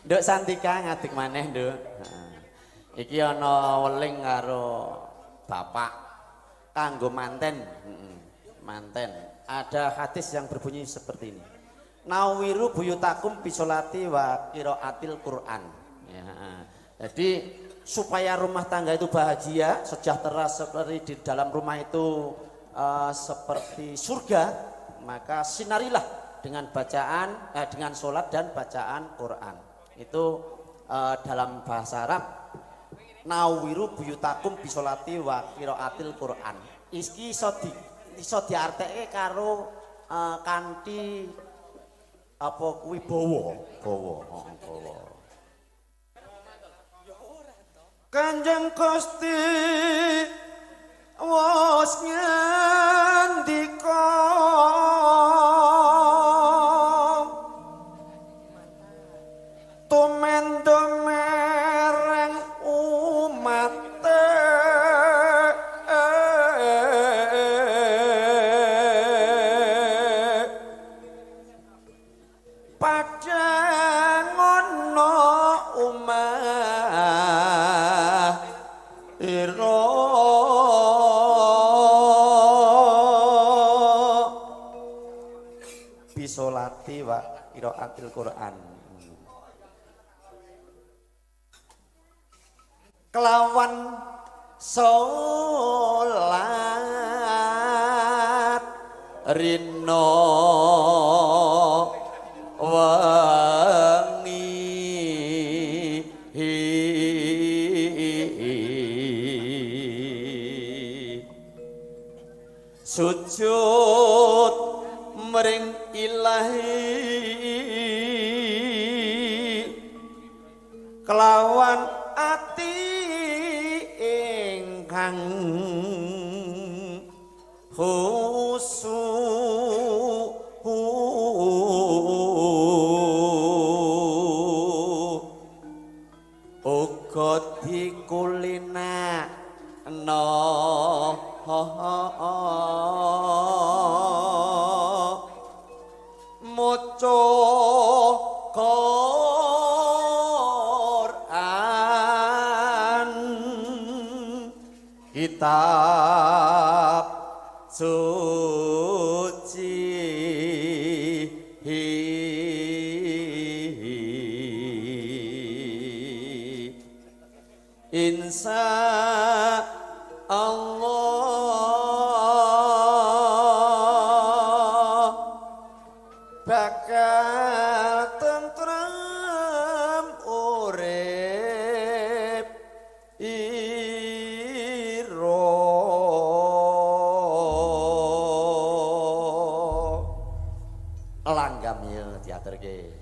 Nduk Santika ngadeg maneh, Nduk. Iki ana weling karo bapak kanggo manten. Manten. Ada hadis yang berbunyi seperti ini. Nawiru buyutakum bisolati wa qiraatil Qur'an. Ya. Jadi supaya rumah tangga itu bahagia, sejahtera seperti di dalam rumah itu seperti surga, maka sinarilah dengan bacaan dengan sholat dan bacaan Quran. Itu dalam bahasa Arab nawiru buyutakum bisolati wa qiraatil Quran. Iki iso diarteke karo kanthi apa kuwi bawa. Kanjeng Gusti wis ngendika tumendo mereng umat padha ngono umah ira bisolati wa qiraatil Quran. Kelawan salat rino sujud mring ilahi kelawan ati ingkang khusyuk uga dikulinakno maca Quran kitab suci insya Allah bakal tentrem urip ira langgam ya diaturke.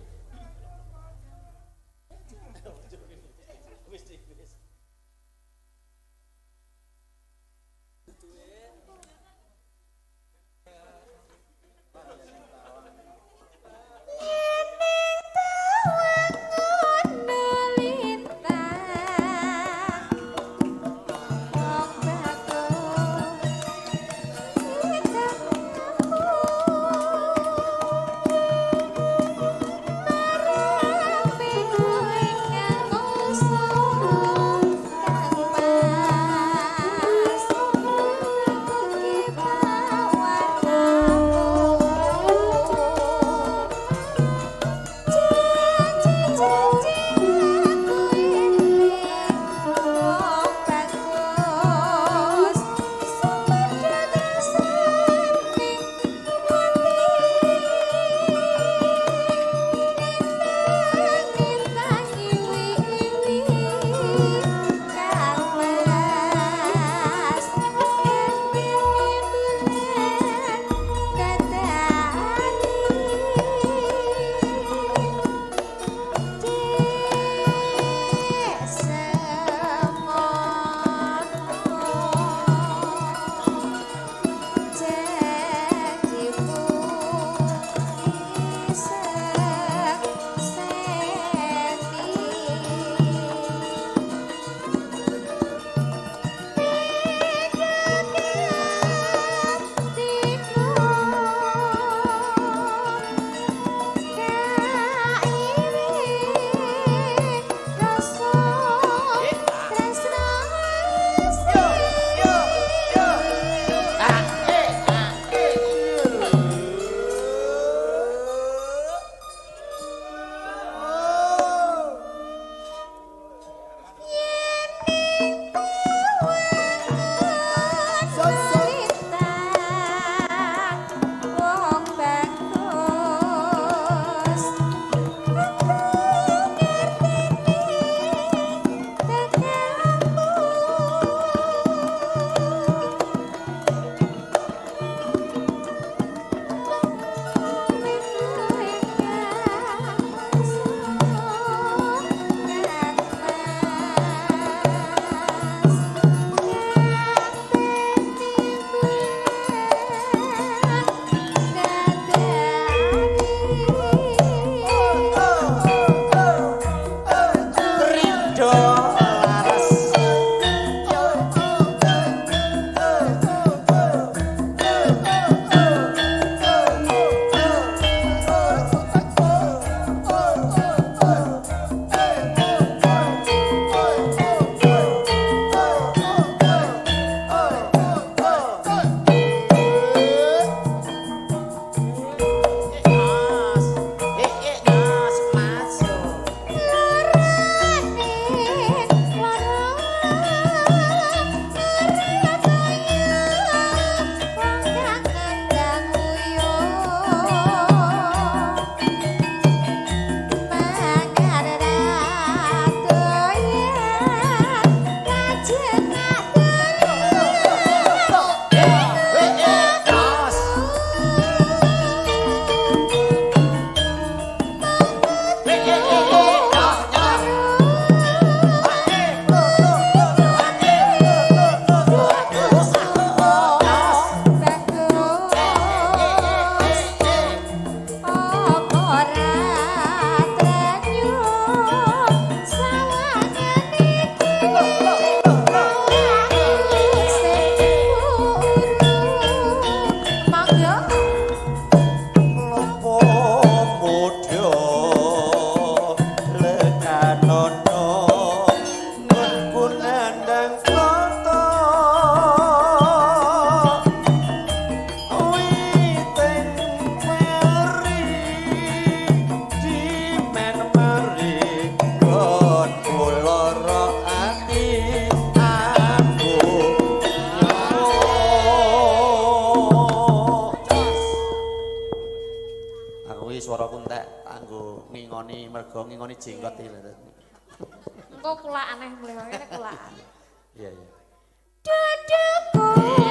ngingoni jenggot iki lho. Engko kula aneh mulih ngene kula. Iya iya. Dadaku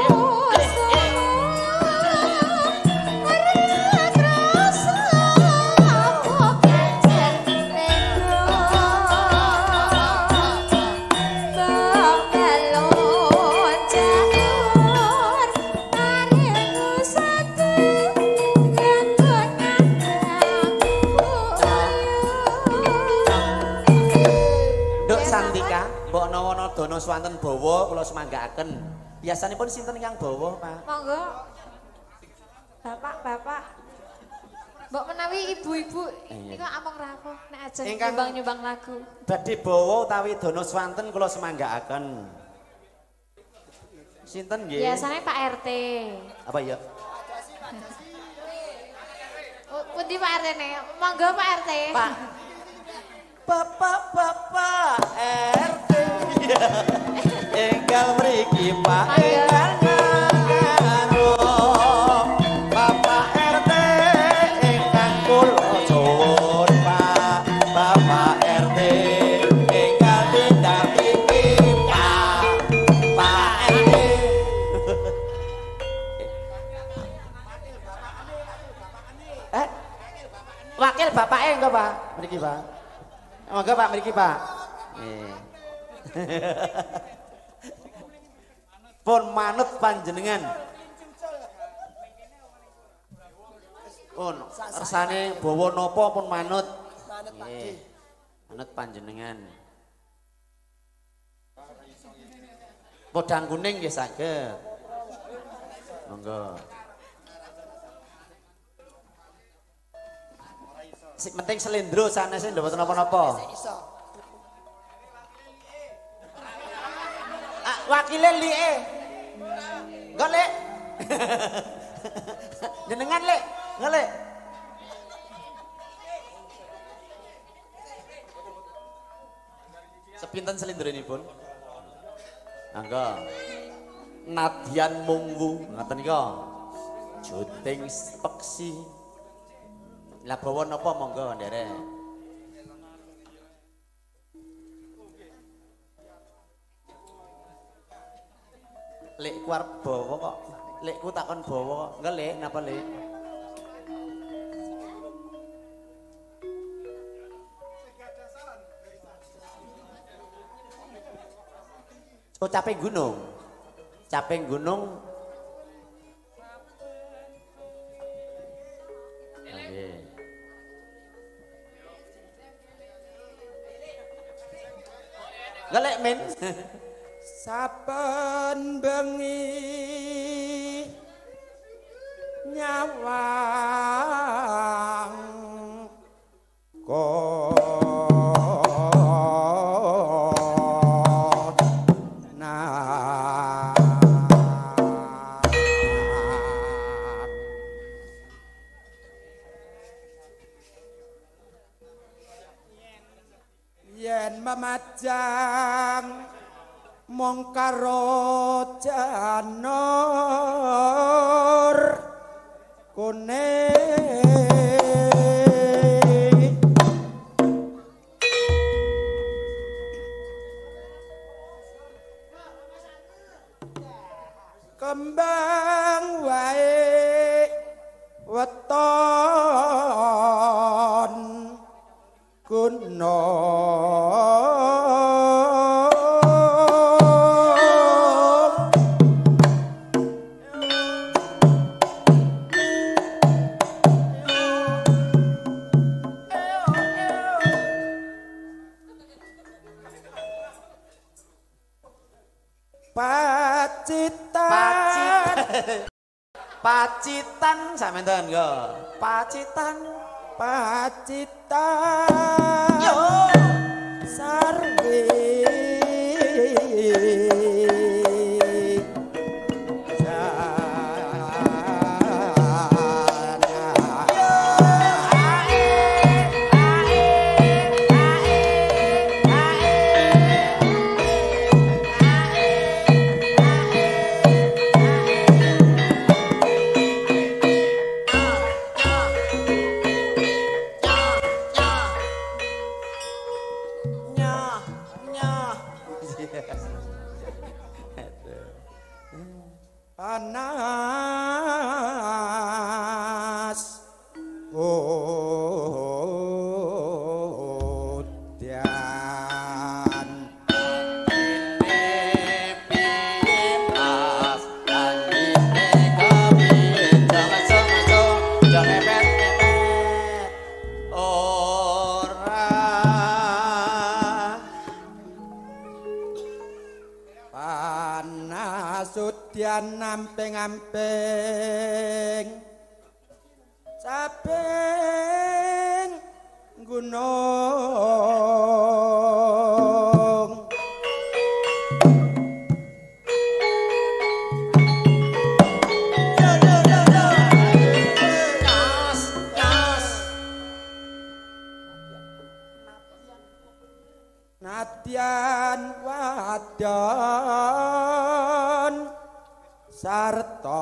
Dono swanten bawa kula semanggaaken. Biasanipun sinten ingkang bawa, Pak? Monggo. Bapak-bapak. Mbok menawi ibu-ibu niku amung rapuh nek ajeng nyumbang-nyumbang lagu. Badhe bawa utawi dono swanten kula semanggaaken. Sinten nggih? Biasane Pak RT. Apa ya? Pundi Pak RT ne? Monggo Pak RT. Pak. Bapak-bapak RT. Enggal mriki Pak enggal karo Bapak RT engkang kula suwun Pak Bapak RT enggal tindak iki Pak RT wakil bapake engko Pak mriki Pak monggo Pak mriki Pak pun manut panjenengan pun rasane bawa napa pun manut manut panjenengan podang kuning nggih saged monggo sing penting slendro sanese ndak wonten napa-napa wakile li'e enggak lek jenengan lek enggak lek sepinten selindrenipun mangga nadyan munggu ngaten nika juting peksi lah bawa napa monggo nderek lek kuar bawa kok lekku takon bawa kok enggak lek napa lek oh capek gunung oke enggak lek men saben bengi nyawang yen memajang mong karo janur kuning kembang wae weton gunung Pacitan sampeyan yo. Pacitan yo panas udan panas udan amping-amping saben gunung nadyan wadon sarta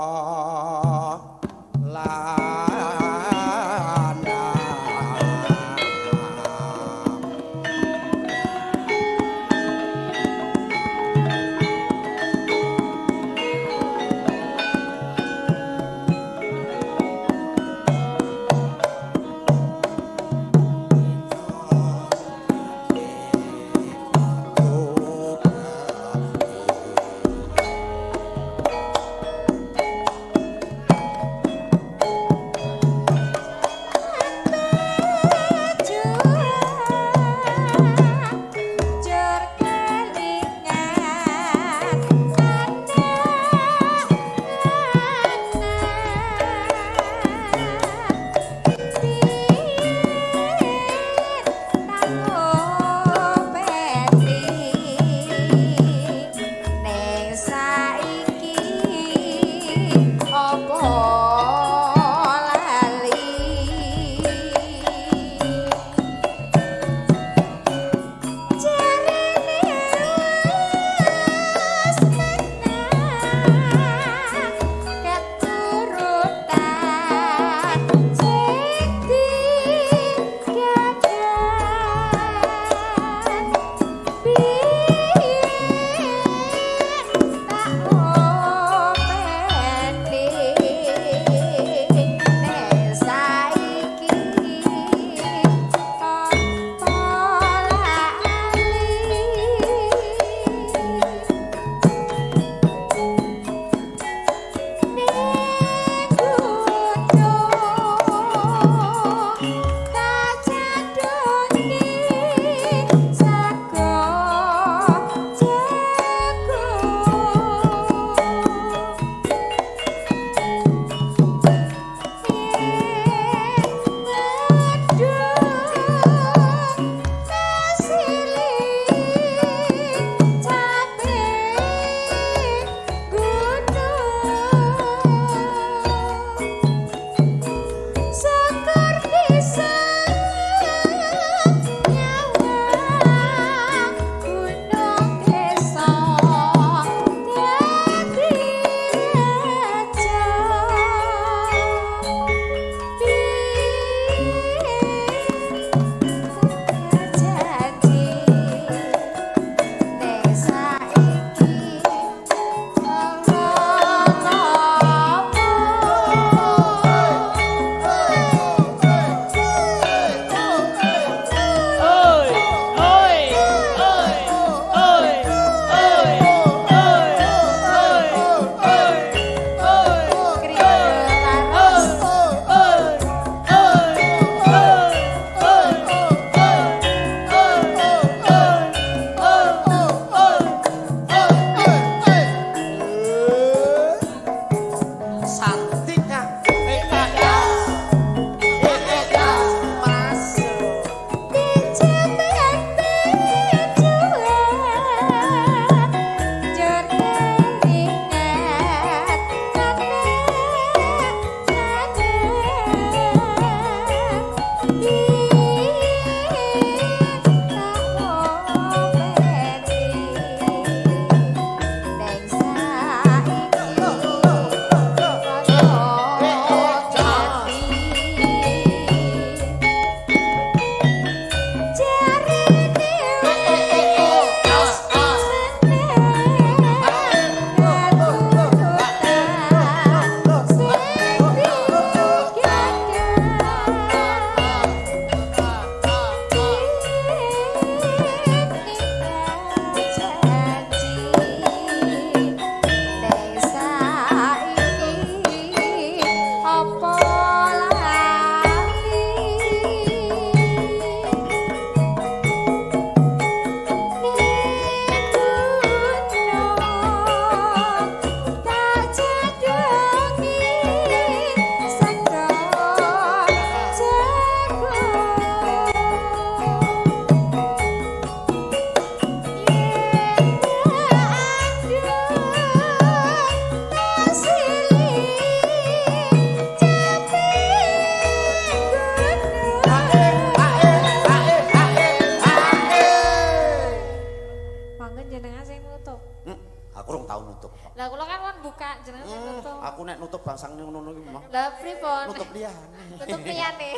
Aku rong tau nutup. Lah kula kan kon buka jenengan sing nutup. Aku nek nutup bangsang ngono iki mah. Lah pripun? Nutup liyane. Nutup liyane.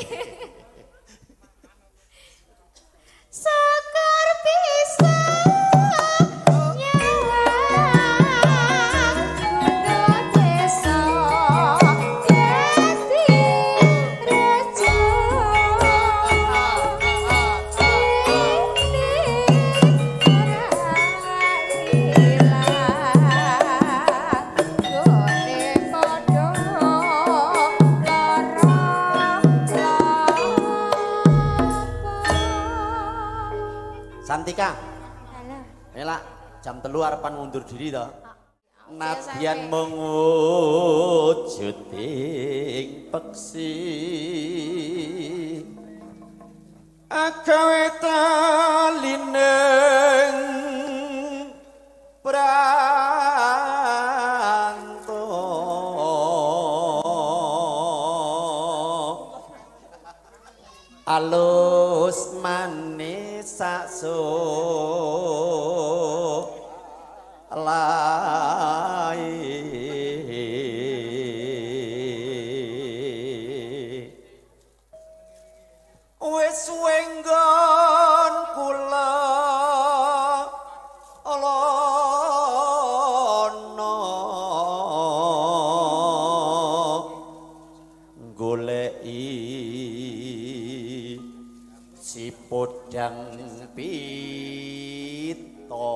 Sekar bisa Santika. Halo. Elak jam 3 arepan ngundur diri to. Nadyan SMP. mengwujuding peksi agawe talineng pranto alus manis sakso lai wis wenggon kula lono goleki si podang pito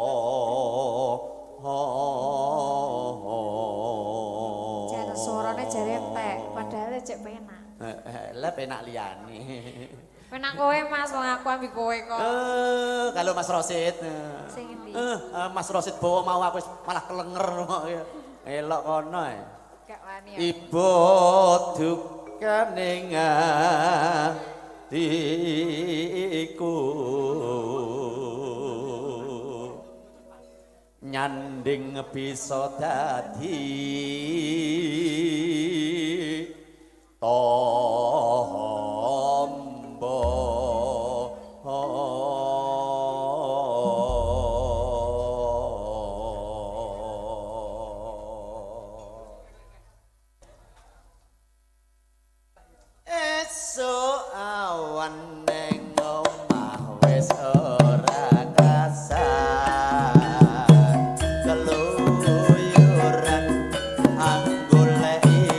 Jar suarane jare entek, padahal cek penak. lah penak liyane Penak kowe Mas, wong aku ambil kowe kok. kalau Mas Rosid Sing endi? Mas Rosid bawa mau aku wis malah kelenger kok ya elok kono ya Gak wani ya. ibu dukaning atiku nyanding bisa dadi tombo esuk awan ning omah wis ora kasar keluyuran anggoleki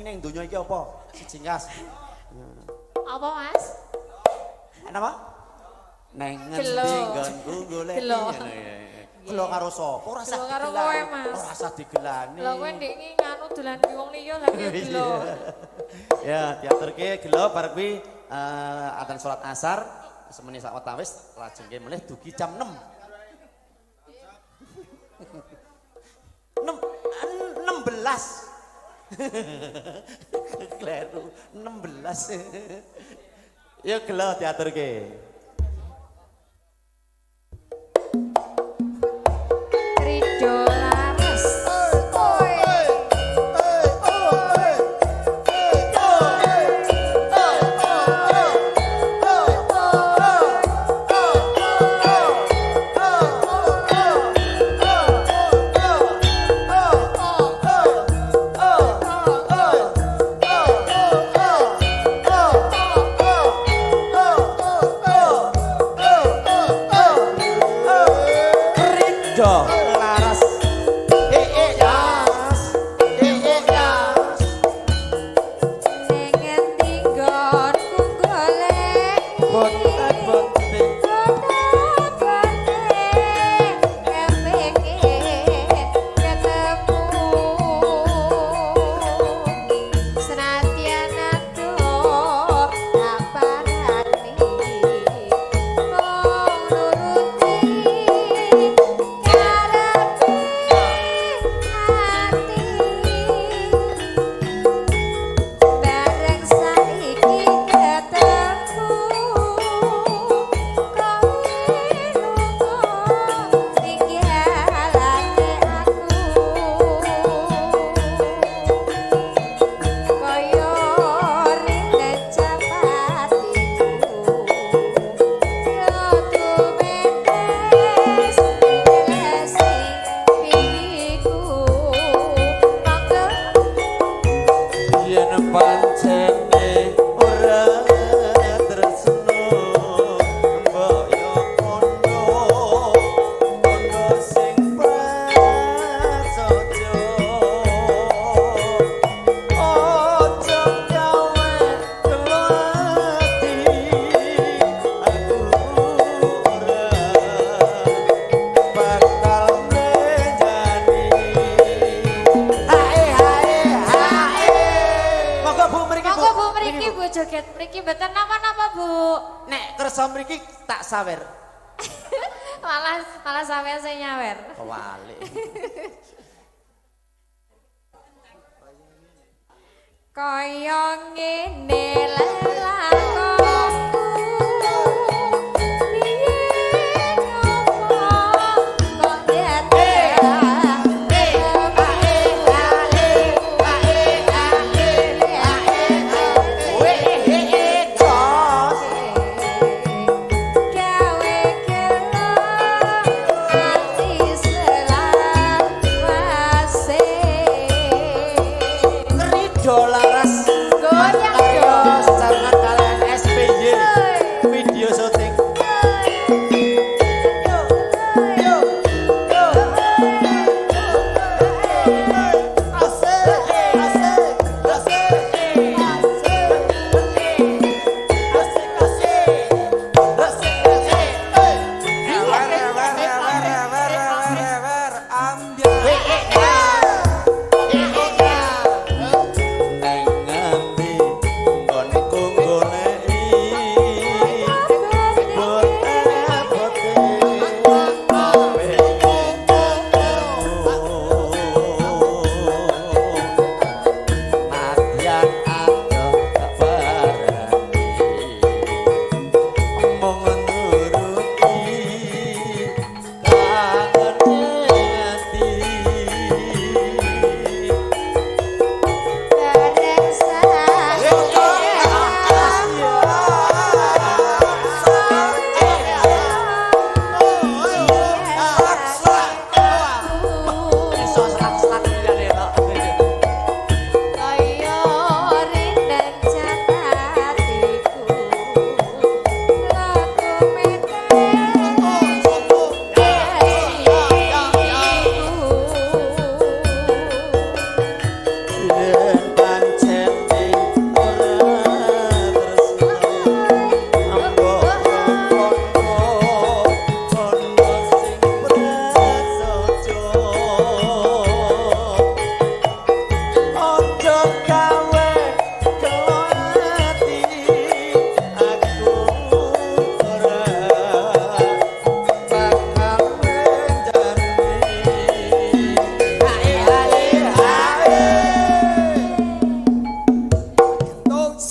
ning donya iki apa? Siji ngas. Apa Mas? Napa? Neng ngendi Gelo. nggonku golek. Gelo. Gelo karo sapa? Ora usah Gelo karo digelani. kowe, Mas. Ora usah digelani. Lah kowe ndek iki nganu dolan wong liya lah ya gelo. Ya, diaturke gelo bar kuwi adzan salat asar semeni sak watawis lajeng mulih dugi jam 6. 16. Kleru 16. Ya gelo diaturke. Ridho laras. Laras yas yas Ning ngendi nggonku golek boten Bareng saiki ketemu yen pancene ora tresno mbok yo kono sing prasaja ojo gawe kelati aku ora bakal menjadi Monggo Bu mriki Bu. Monggo Bu mriki Bu joget mriki mboten napa-napa Bu. Nek kersa mriki tak sawer. Malah sampean sing nyawer. Kewalik. Kaya ngene lelakonku biyen ngomong kok nyata gawe kelo ati selawase Ridho laras goyang kaya yo secara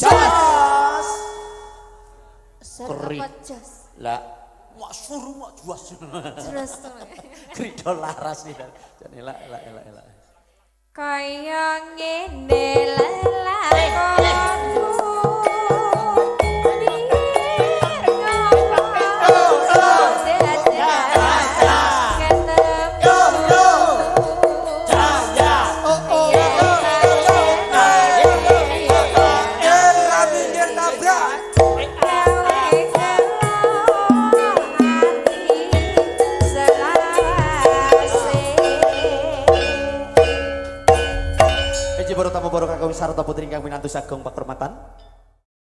Jos. Ser Keri. apa jas? Lah, mak suruh mak juas. Jelas tuh. Krido laras nih. Jadi elak. Kaya ngene lelakonku. Baru tamu baru kakung sarta putri ingkang minantu sagong pakurmatan.